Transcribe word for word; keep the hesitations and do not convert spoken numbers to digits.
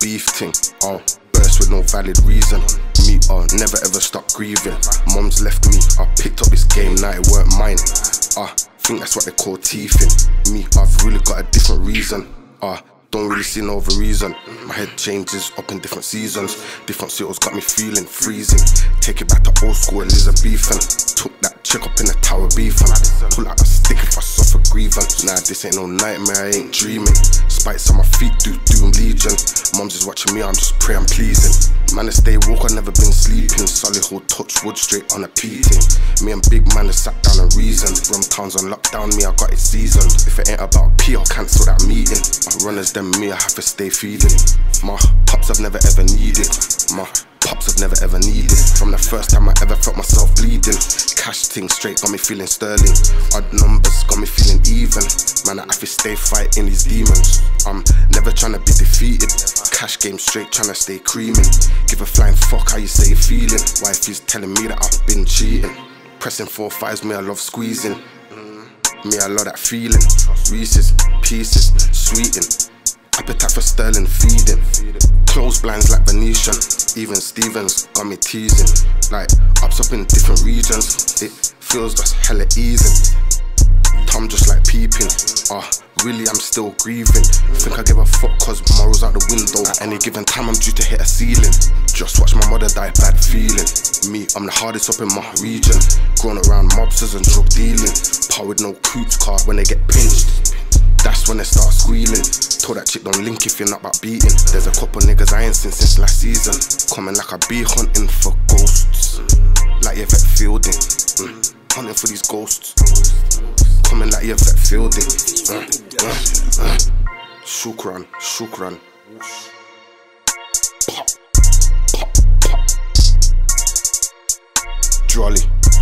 beef thing. Oh, burst with no valid reason. Me, oh, never ever stop grieving. Mom's left me, I picked up this game, now it weren't mine. Ah, uh, think that's what they call teething. Me, I've really got a different reason. Ah, uh, don't really see no other reason. My head changes up in different seasons. Different seals got me feeling freezing. Take it back to old school Elizabethan. Took that chick up in the tower beefing. Pull out a stick if I suffer grievance. Nah, this ain't no nightmare, I ain't dreaming. Spikes on my feet do doom legion. Mom's is watching me, I'm just pray I'm pleasing. Man, I stay woke, I never been sleeping. Solid hold touch wood straight on a P thing. Me and big man has sat down and reasoned. Rum town's on lockdown, me I got it seasoned. If it ain't about P, I'll cancel that meeting. My runners them me, I have to stay feeding. My pops I've never ever needed. My pops I've never ever needed. From the first time I ever felt myself bleeding. Cash thing straight got me feeling sterling. Odd numbers got me feeling even. Man, I have to stay fighting these demons. I'm never trying to be defeated. Cash game straight trying to stay creaming. Give a flying fuck how you say you're feeling. Wife is telling me that I've been cheating. Pressing four fives, me I love squeezing. Me I love that feeling. Reese's, pieces, sweeting. Appetite for sterling feeding. Close blinds like Venetian. Even Stevens got me teasing. Like ups up in different regions. It feels just hella easing. Tom just like peeping. Ah, uh, really I'm still grieving. Think I give a fuck cause morals out the window. At any given time I'm due to hit a ceiling. Just watch my mother die, bad feeling. Me, I'm the hardest up in my region. Grown around mobsters and drug dealing. Power with no coots car when they get pinched. That's when they start squealing. Told that chick don't link if you're not about beating. There's a couple niggas I ain't seen since last season. Coming like I be hunting for ghosts. Like Yvette Fielding. Mm. Hunting for these ghosts. Coming like Yvette Fielding. Uh, uh, uh. Shukran, shukran. Pop, pop, pop. Jolly.